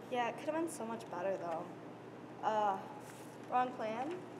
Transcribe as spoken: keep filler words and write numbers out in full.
Yeah, it could have been so much better though. Uh, wrong plan.